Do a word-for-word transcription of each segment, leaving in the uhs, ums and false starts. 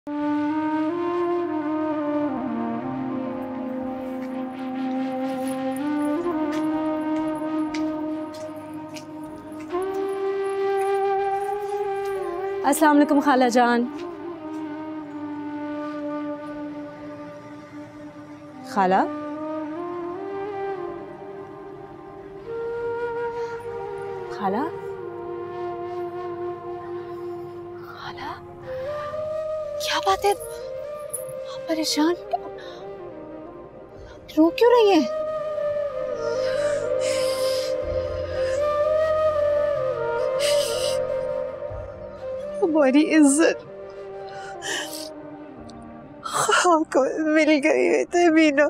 अस्सलाम वालेकुम खाला जान। खाला खाला खाला क्या बात है? आप परेशान रो क्यों रही हैं? हमारी इज्जत खाक मिल गई है तहमीना।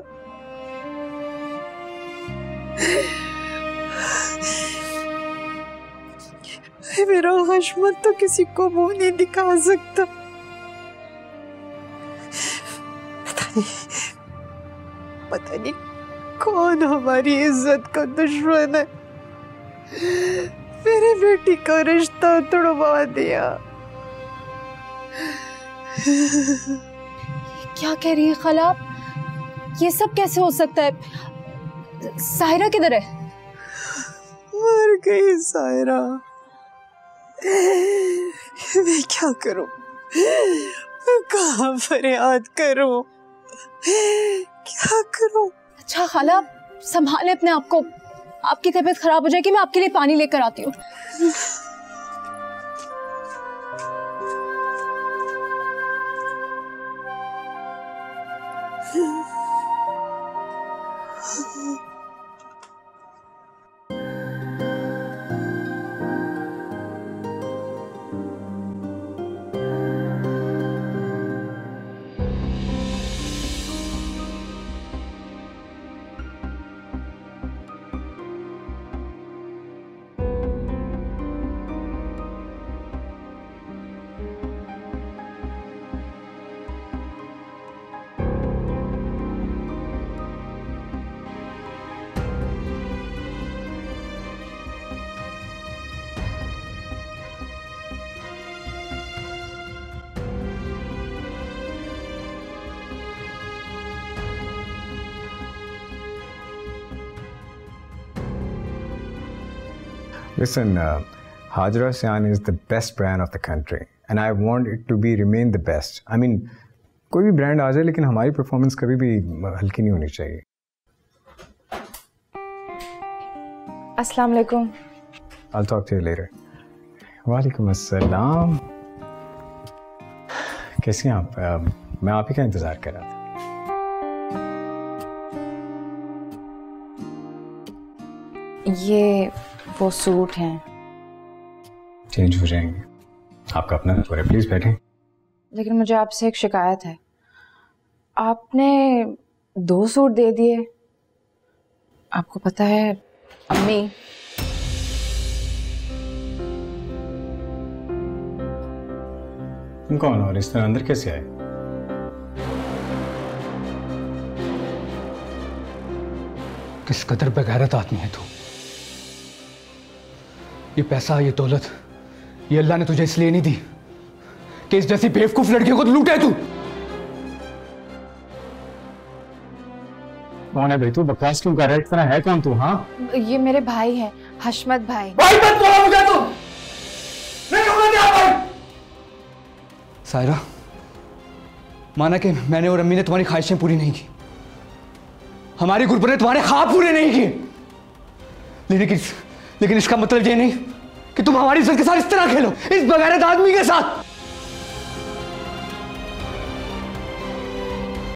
मेरा हशमत तो किसी को मुंह नहीं दिखा सकता। पता नहीं पता नहीं कौन हमारी इज्जत का दुश्मन है। मेरी बेटी का रिश्ता तोड़वा दिया। क्या कह रही है खाला? ये सब कैसे हो सकता है? साहिरा किधर है? मर गई साहिरा। मैं क्या करूं? मैं कहाँ फरियाद करूं? क्या करूं? अच्छा खाला, संभाले अपने आप को। आपकी तबीयत खराब हो जाएगी, मैं आपके लिए पानी लेकर आती हूँ। Listen, uh, Hajra Sian is the best brand of the country, and I want it to be remain the best. I mean, कोई भी ब्रांड आ जाए, लेकिन हमारी परफॉर्मेंस कभी भी हल्की नहीं होनी चाहिए। अस्सलाम वालेकुम। I'll talk to you later. वालेकुम अस्सलाम। कैसी हैं आप? uh, मैं आप ही का इंतजार कर रहा था। ये वो सूट हैं। चेंज हो जाएंगे, आपका अपना तो है, प्लीज बैठें। लेकिन मुझे आपसे एक शिकायत है। आपने दो सूट दे दिए। आपको पता है अम्मी तुम कौन हो और इस तरह अंदर कैसे आए? किस कदर बेगैरत आदमी है तू। ये पैसा, ये दौलत, ये अल्लाह ने तुझे इसलिए नहीं दी कि इस जैसी बेवकूफ लड़कियों को लूटे तू। कौन है भाई तू? बकवास क्यों कर रहा है? इस तरह है कौन तू? हाँ, ये मेरे भाई हैं, हशमत भाई। भाई मत बोलो मुझे तुम। नहीं होने दिया भाई। सायरा, माना कि मैंने और अम्मी ने तुम्हारी ख्वाहिशें पूरी नहीं की, हमारी गुरबत ने तुम्हारे ख्वाब पूरे नहीं किए, लेकिन लेकिन इसका मतलब ये नहीं कि तुम हमारी इज्जत के साथ इस तरह खेलो, इस बगैरत आदमी के साथ।